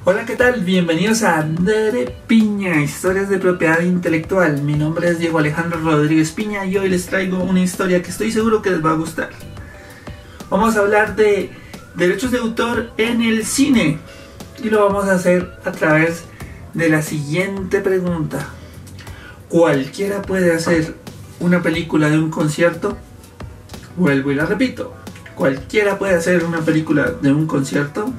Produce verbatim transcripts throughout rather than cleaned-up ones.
Hola, ¿qué tal? Bienvenidos a Dere Piña, historias de propiedad intelectual. Mi nombre es Diego Alejandro Rodríguez Piña y hoy les traigo una historia que estoy seguro que les va a gustar. Vamos a hablar de derechos de autor en el cine y lo vamos a hacer a través de la siguiente pregunta. ¿Cualquiera puede hacer una película de un concierto? Vuelvo y la repito. ¿Cualquiera puede hacer una película de un concierto?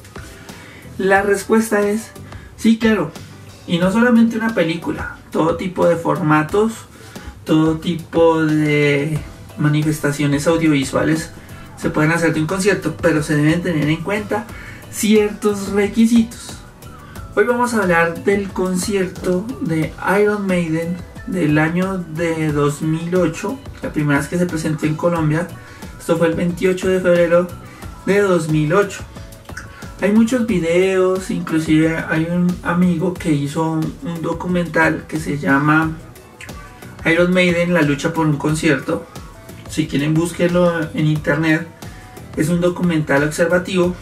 La respuesta es sí, claro. Y no solamente una película, todo tipo de formatos, todo tipo de manifestaciones audiovisuales se pueden hacer de un concierto, pero se deben tener en cuenta ciertos requisitos. Hoy vamos a hablar del concierto de Iron Maiden del año de dos mil ocho, la primera vez que se presentó en Colombia. Esto fue el veintiocho de febrero de dos mil ocho. Hay muchos videos, inclusive hay un amigo que hizo un, un documental que se llama Iron Maiden, la lucha por un concierto. Si quieren, búsquenlo en internet. Es un documental observativo.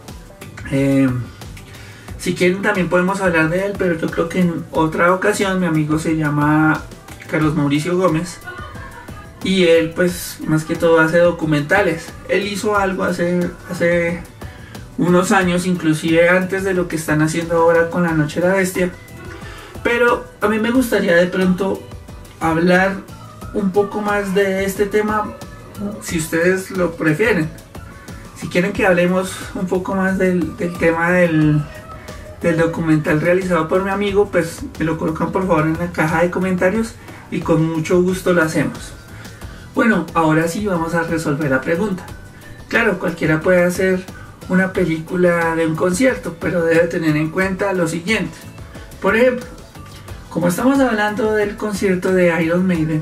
Eh, si quieren también podemos hablar de él, pero yo creo que en otra ocasión. Mi amigo se llama Carlos Mauricio Gómez y él pues más que todo hace documentales. Él hizo algo hace... hace unos años, inclusive antes de lo que están haciendo ahora con La Noche de la Bestia. Pero a mí me gustaría de pronto hablar un poco más de este tema, si ustedes lo prefieren. Si quieren que hablemos un poco más del, del tema del, del documental realizado por mi amigo, pues me lo colocan por favor en la caja de comentarios y con mucho gusto lo hacemos. Bueno, ahora sí vamos a resolver la pregunta. Claro, cualquiera puede hacer una película de un concierto, pero debe tener en cuenta lo siguiente. Por ejemplo, como estamos hablando del concierto de Iron Maiden,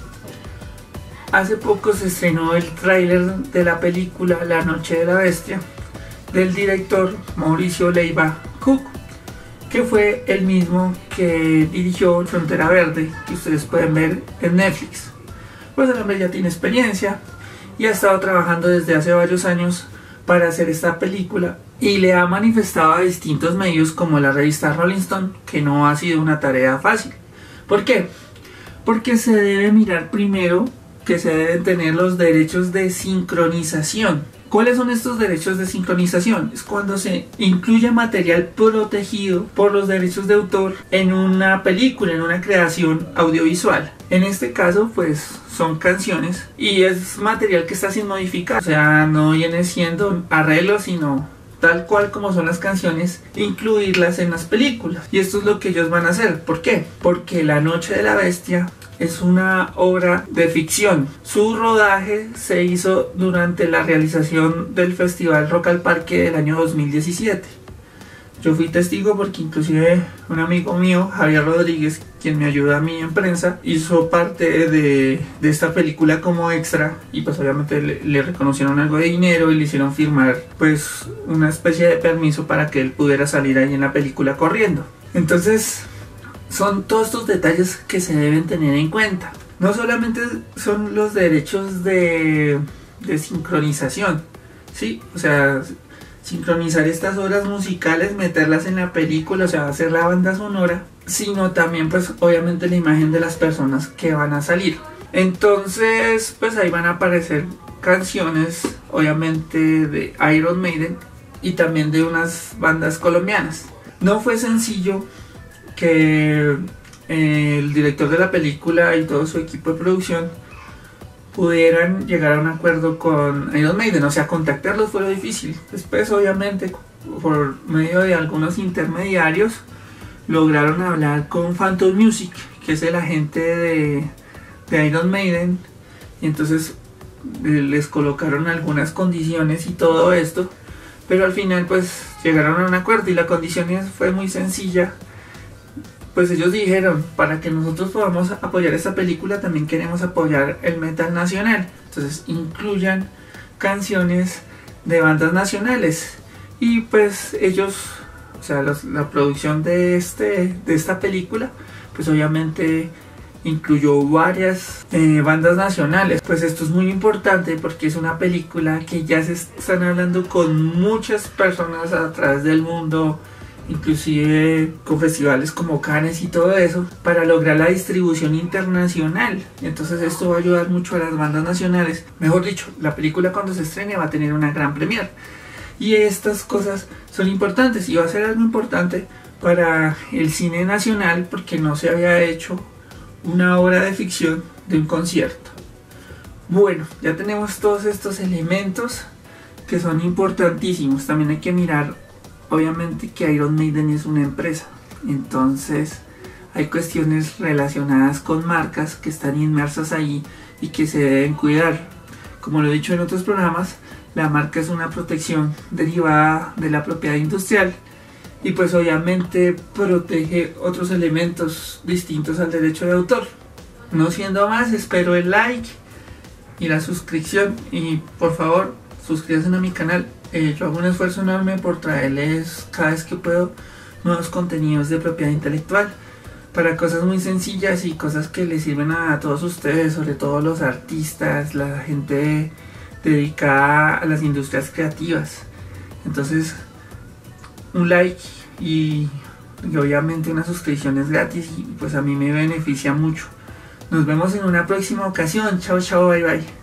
hace poco se estrenó el tráiler de la película La Noche de la Bestia del director Mauricio Leiva Cook, que fue el mismo que dirigió Frontera Verde, que ustedes pueden ver en Netflix. Pues el hombre ya tiene experiencia y ha estado trabajando desde hace varios años para hacer esta película y le ha manifestado a distintos medios como la revista Rolling Stone que no ha sido una tarea fácil. ¿Por qué? Porque se debe mirar primero que se deben tener los derechos de sincronización. ¿Cuáles son estos derechos de sincronización? Es cuando se incluye material protegido por los derechos de autor en una película, en una creación audiovisual. En este caso, pues son canciones y es material que está sin modificar. O sea, no viene siendo arreglos, sino tal cual como son las canciones, incluirlas en las películas. Y esto es lo que ellos van a hacer. ¿Por qué? Porque La Noche de la Bestia es una obra de ficción. Su rodaje se hizo durante la realización del Festival Rock al Parque del año dos mil diecisiete. Yo fui testigo porque inclusive un amigo mío, Javier Rodríguez, quien me ayuda a mí en prensa, hizo parte de, de esta película como extra y pues obviamente le, le reconocieron algo de dinero y le hicieron firmar pues una especie de permiso para que él pudiera salir ahí en la película corriendo. Entonces son todos estos detalles que se deben tener en cuenta. No solamente son los derechos de, de sincronización, ¿sí? O sea, sincronizar estas obras musicales, meterlas en la película, o sea, hacer la banda sonora, sino también pues obviamente la imagen de las personas que van a salir. Entonces pues ahí van a aparecer canciones obviamente de Iron Maiden y también de unas bandas colombianas. No fue sencillo que eh, el director de la película y todo su equipo de producción pudieran llegar a un acuerdo con Iron Maiden, o sea, contactarlos fue lo difícil. Después obviamente por medio de algunos intermediarios lograron hablar con Phantom Music, que es el agente de, de Iron Maiden, y entonces eh, les colocaron algunas condiciones y todo esto, pero al final pues llegaron a un acuerdo y la condición fue muy sencilla. Pues ellos dijeron, para que nosotros podamos apoyar esta película también queremos apoyar el metal nacional, entonces incluyan canciones de bandas nacionales. Y pues ellos, o sea, los, la producción de, este, de esta película pues obviamente incluyó varias eh, bandas nacionales. Pues esto es muy importante porque es una película que ya se están hablando con muchas personas a través del mundo inclusive con festivales como Cannes y todo eso, para lograr la distribución internacional. Entonces esto va a ayudar mucho a las bandas nacionales. Mejor dicho, la película cuando se estrene va a tener una gran premiere. Y estas cosas son importantes y va a ser algo importante para el cine nacional, porque no se había hecho una obra de ficción de un concierto. Bueno, ya tenemos todos estos elementos que son importantísimos. También hay que mirar, obviamente, que Iron Maiden es una empresa, entonces hay cuestiones relacionadas con marcas que están inmersas ahí y que se deben cuidar. Como lo he dicho en otros programas, la marca es una protección derivada de la propiedad industrial y pues obviamente protege otros elementos distintos al derecho de autor. No siendo más, espero el like y la suscripción, y por favor suscríbanse a mi canal. Eh, yo hago un esfuerzo enorme por traerles cada vez que puedo nuevos contenidos de propiedad intelectual para cosas muy sencillas y cosas que les sirven a todos ustedes, sobre todo los artistas, la gente dedicada a las industrias creativas. Entonces un like y, y obviamente una suscripción es gratis y pues a mí me beneficia mucho. Nos vemos en una próxima ocasión. Chao, chao, bye, bye.